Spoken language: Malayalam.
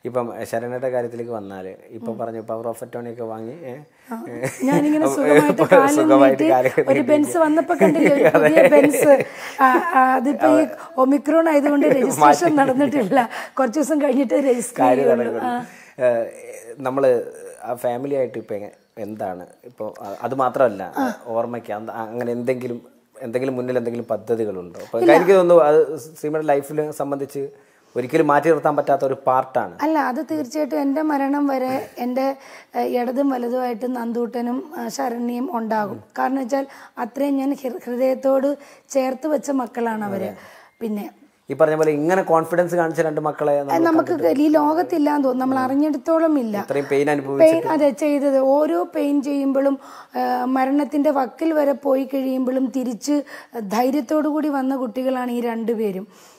ഇപ്പം ശരണയുടെ കാര്യത്തിലേക്ക് വന്നാൽ ഇപ്പം പറഞ്ഞു പവർ ഓഫ് അറ്റോർണി ഒക്കെ വാങ്ങി ഞാനിങ്ങനെ സുഖമായിട്ട് ഒരു ബെൻസ് വന്നപ്പോ കണ്ടില്ലേ, ഒരു പുതിയ ബെൻസ്. അതിപ്പോ ഈ ഒമിക്രോൺ ആയതുകൊണ്ട് രജിസ്ട്രേഷൻ നടന്നിട്ടില്ല, കുറച്ച് ദിവസം കഴിഞ്ഞിട്ട് രജിസ്റ്റർ ചെയ്യുള്ളൂ. നമ്മൾ ആ ഫാമിലി ആയിട്ട് ഇപ്പം എന്താണ് ഇപ്പോൾ, അത് മാത്രമല്ല ഓർമ്മയ്ക്ക് അങ്ങനെ എന്തെങ്കിലും മുന്നിൽ എന്തെങ്കിലും പദ്ധതികളുണ്ടോ? അപ്പോൾ എനിക്ക് തോന്നുന്നു അത് ശ്രീമയുടെ ലൈഫിൽ സംബന്ധിച്ച് ഒരിക്കലും മാറ്റി നിർത്താൻ പറ്റാത്ത ഒരു പാർട്ടാണ്. അല്ല, അത് തീർച്ചയായിട്ടും എൻ്റെ മരണം വരെ എൻ്റെ ഇടതും വലതുമായിട്ട് നന്ദൂട്ടനും ശരണ്യയും ഉണ്ടാകും. കാരണം വെച്ചാൽ അത്രയും ഞാൻ ഹൃദയത്തോട് ചേർത്ത് വെച്ച മക്കളാണ് അവര്. പിന്നെ ഈ പറഞ്ഞ പോലെ ഇങ്ങനെ കോൺഫിഡൻസ് കാണിച്ച രണ്ട് മക്കളെ നമുക്ക് ഈ ലോകത്തില്ലാന്ന് തോന്നുന്നു, നമ്മൾ അറിഞ്ഞെടുത്തോളം ഇല്ല. അതെ, ചെയ്തത് ഓരോ പെയിൻ ചെയ്യുമ്പോഴും മരണത്തിന്റെ വക്കിൽ വരെ പോയി കഴിയുമ്പോഴും തിരിച്ച് ധൈര്യത്തോടു കൂടി വന്ന കുട്ടികളാണ് ഈ രണ്ടുപേരും.